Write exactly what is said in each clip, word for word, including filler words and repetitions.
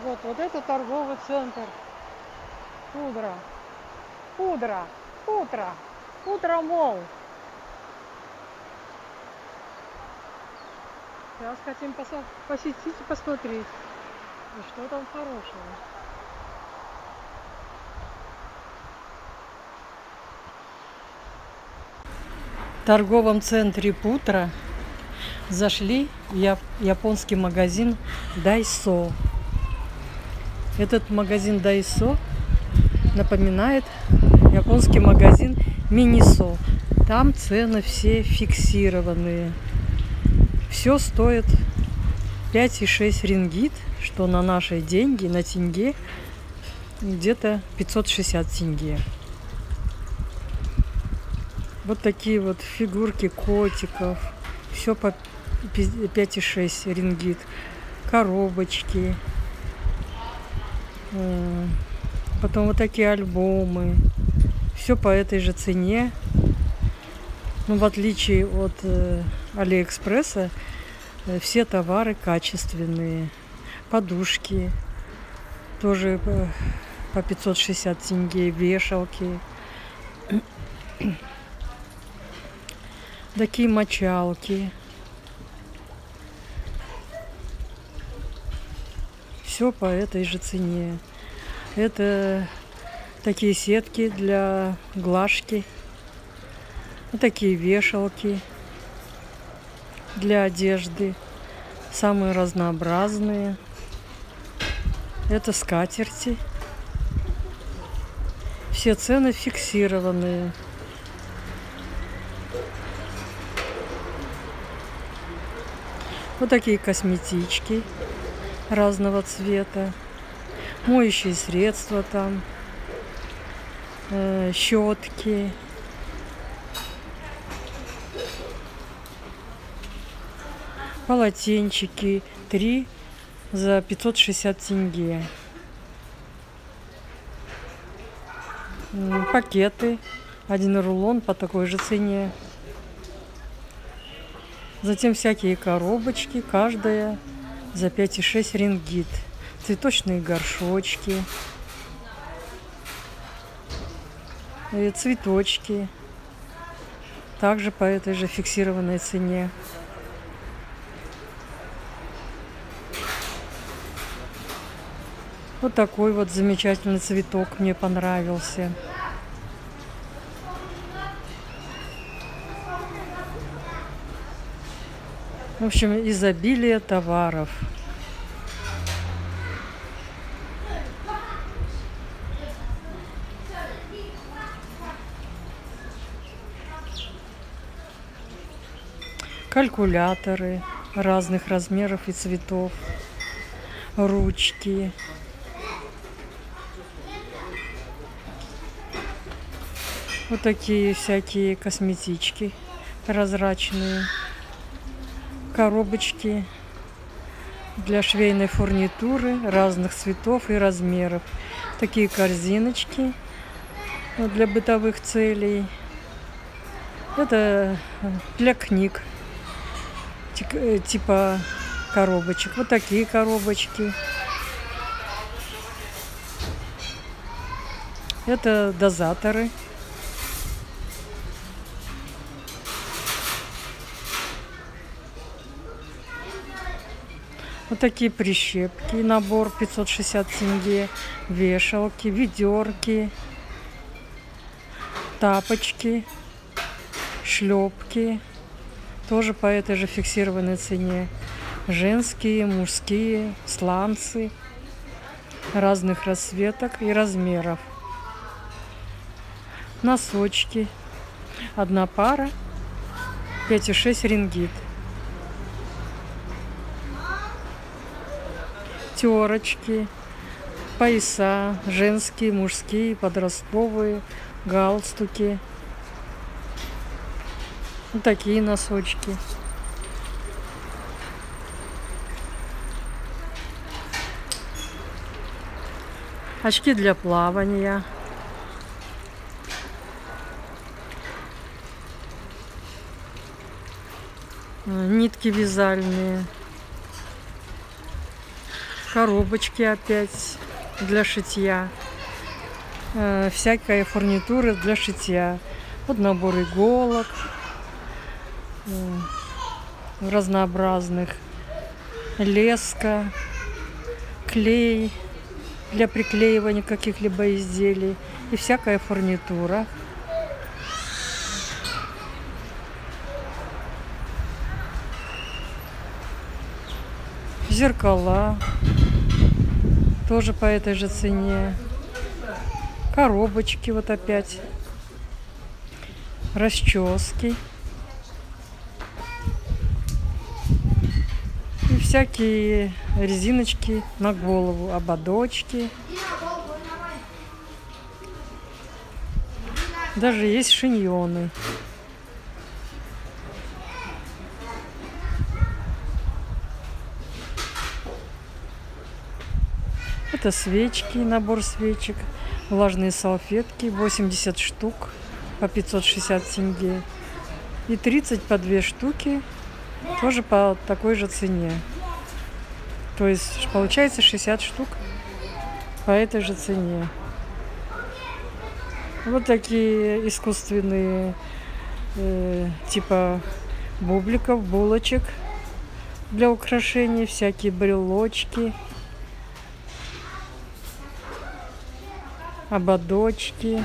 Вот, вот это торговый центр. Пудра. Пудра. Пудра. Пудра мол. Сейчас хотим посетить и посмотреть, что там хорошего. В торговом центре Пудра зашли в японский магазин Дайсо. Этот магазин Дайсо напоминает японский магазин Минисо. Там цены все фиксированные. Все стоит пять и шесть рингит, что на наши деньги, на тенге, где-то пятьсот шестьдесят тенге. Вот такие вот фигурки котиков. Все по пять и шесть рингит. Коробочки. Потом вот такие альбомы. Все по этой же цене. Но в отличие от э, Алиэкспресса, э, все товары качественные. Подушки тоже по, по пятьсот шестьдесят тенге. Вешалки. Такие мочалки. Все по этой же цене. Это такие сетки для глажки. Вот такие вешалки для одежды. Самые разнообразные. Это скатерти. Все цены фиксированные. Вот такие косметички разного цвета. Моющие средства там. Э, щетки. Полотенчики. Три за пятьсот шестьдесят тенге. Пакеты. Один рулон по такой же цене. Затем всякие коробочки, каждая за пять и шесть рингит. Цветочные горшочки. И цветочки. Также по этой же фиксированной цене. Вот такой вот замечательный цветок мне понравился. В общем, изобилие товаров. Калькуляторы разных размеров и цветов. Ручки. Вот такие всякие косметички прозрачные. Коробочки для швейной фурнитуры разных цветов и размеров. Такие корзиночки для бытовых целей. Это для книг типа коробочек. Вот такие коробочки. Это дозаторы. Вот такие прищепки, набор пятьсот шестьдесят тенге, вешалки, ведерки, тапочки, шлепки, тоже по этой же фиксированной цене. Женские, мужские, сланцы разных расцветок и размеров. Носочки, одна пара, пять и шесть рингит. Терочки, пояса, женские, мужские, подростковые, галстуки. Вот такие носочки. Очки для плавания. Нитки вязальные. Коробочки опять для шитья. Э, всякая фурнитура для шитья. Вот набор иголок э, разнообразных. Леска, клей для приклеивания каких-либо изделий и всякая фурнитура. Зеркала тоже по этой же цене. Коробочки вот опять. Расчески. И всякие резиночки на голову, ободочки. Даже есть шиньоны. Это свечки, набор свечек, влажные салфетки, восемьдесят штук по пятьсот шестьдесят тенге. И тридцать по две штуки, тоже по такой же цене. То есть получается шестьдесят штук по этой же цене. Вот такие искусственные э, типа бубликов, булочек для украшений, всякие брелочки, ободочки.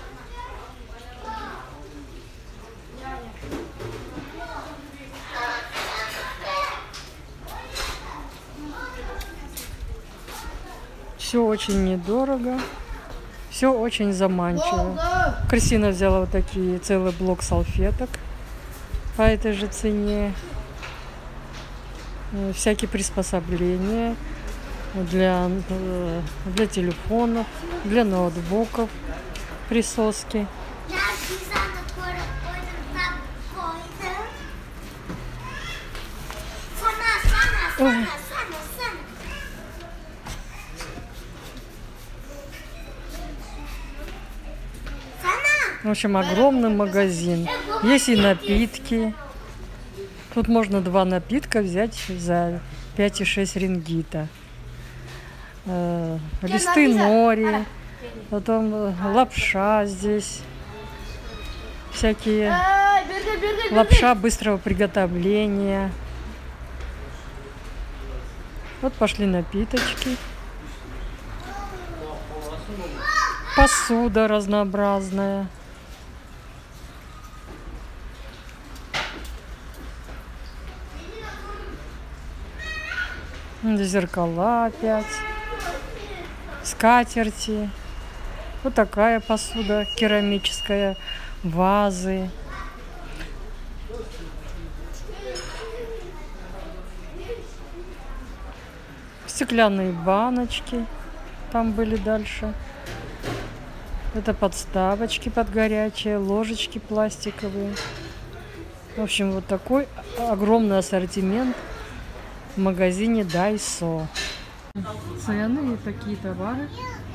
Все очень недорого, все очень заманчиво. Кристина взяла вот такие, целый блок салфеток по этой же цене. Всякие приспособления для, для телефонов, для ноутбуков, присоски. Ой. В общем, огромный магазин. Есть и напитки. Тут можно два напитка взять за пять и шесть рингита. Э, листы нори, потом лапша здесь. Всякие лапша быстрого приготовления. Вот пошли напиточки. Посуда разнообразная. Зеркала опять. Скатерти. Вот такая посуда керамическая. Вазы. Стеклянные баночки. Там были дальше. Это подставочки под горячее. Ложечки пластиковые. В общем, вот такой огромный ассортимент в магазине Daiso. Цены и такие товары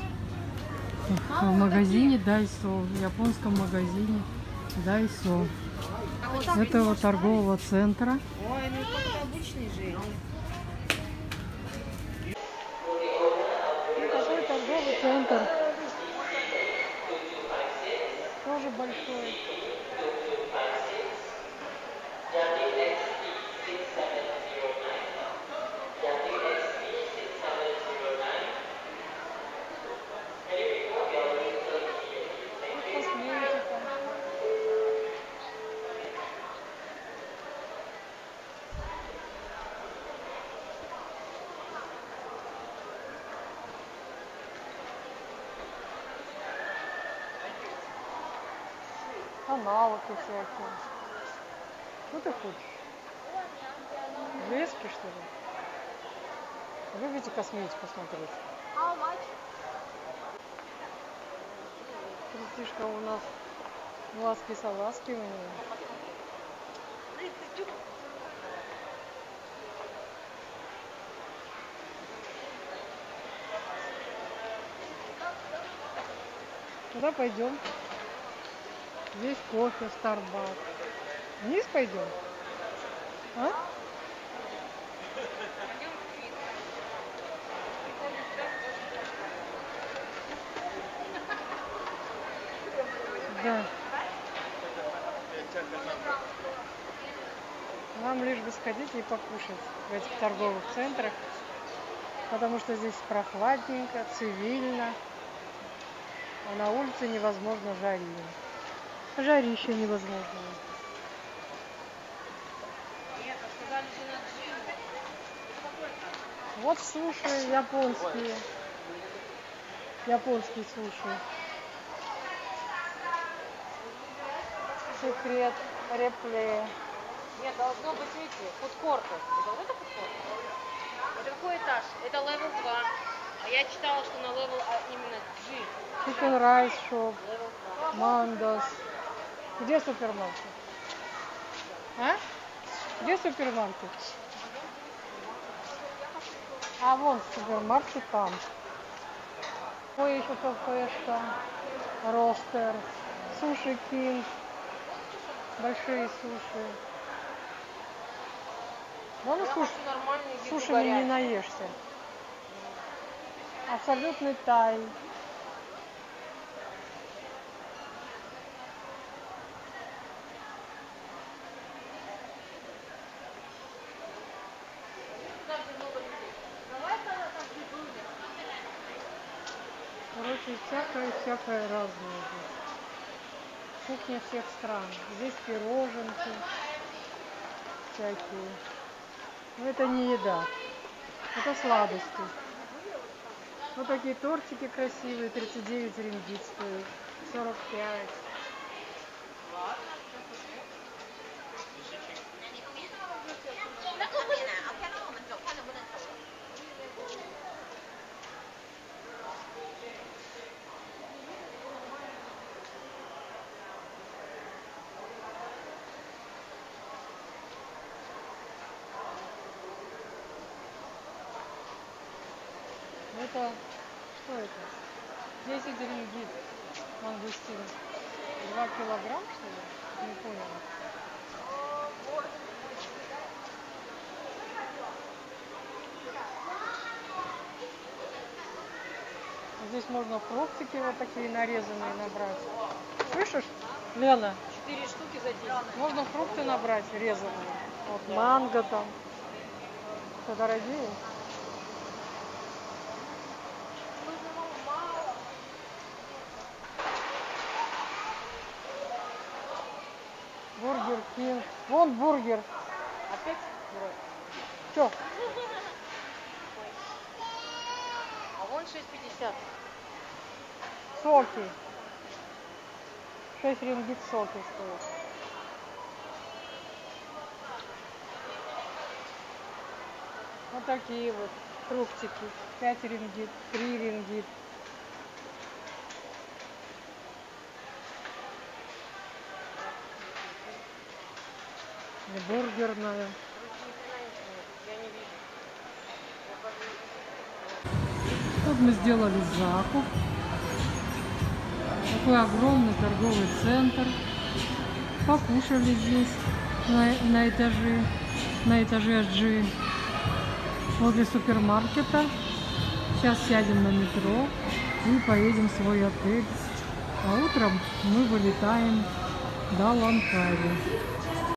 в магазине Daiso, в японском магазине Daiso. Этого торгового центра. Такой торговый центр. Тоже большой. Аналоги всякие. Что ты хочешь? Лески, что ли? Любите косметику смотреть? Крестишка у нас глазки-салазки у нее. Куда пойдем? Здесь кофе, Starbucks. Вниз пойдем? А? Да. Нам лишь бы сходить и покушать в этих торговых центрах, потому что здесь прохладненько, цивильно, а на улице невозможно жарить. Жарище невозможно. Вот суши японские. Японские суши. Секрет, репле. Нет, должно быть, видите, фудкорты. Это вот это фудкорт? Это какой этаж? Это левел два. А я читала, что на левел а, именно G. Chicken Rice Shop, Манdos. Где супермаркет? А? Где супермаркет? А вон супермаркет там. Ой, еще кафешка, Ростер, Суши Кинг, большие суши. Да, ну суш... сушами не наешься. Абсолютный тай. Короче, всякое-всякое разное здесь. Кухня всех стран. Здесь пироженки всякие. Но это не еда. Это сладости. Вот такие тортики красивые. тридцать девять рингит стоит. сорок пять. Это, что это? десять рингит мангустин. два килограмм, что ли? Не поняла. Здесь можно фруктики вот такие нарезанные набрать. Слышишь, Лена? Четыре штуки за десять. Можно фрукты набрать резаные. Вот манго там. Что, дорогие? Бургер Кинг. Вон бургер. Опять? Что? А вон шесть пятьдесят. Соки. шесть рингит соки стоят. Вот такие вот фруктики. пять рингит, три рингит. Бургерная. Тут мы сделали закуп. Такой огромный торговый центр. Покушали здесь на, на этаже, на этаже G, возле супермаркета. Сейчас сядем на метро и поедем в свой отель. А утром мы вылетаем до Ланкави.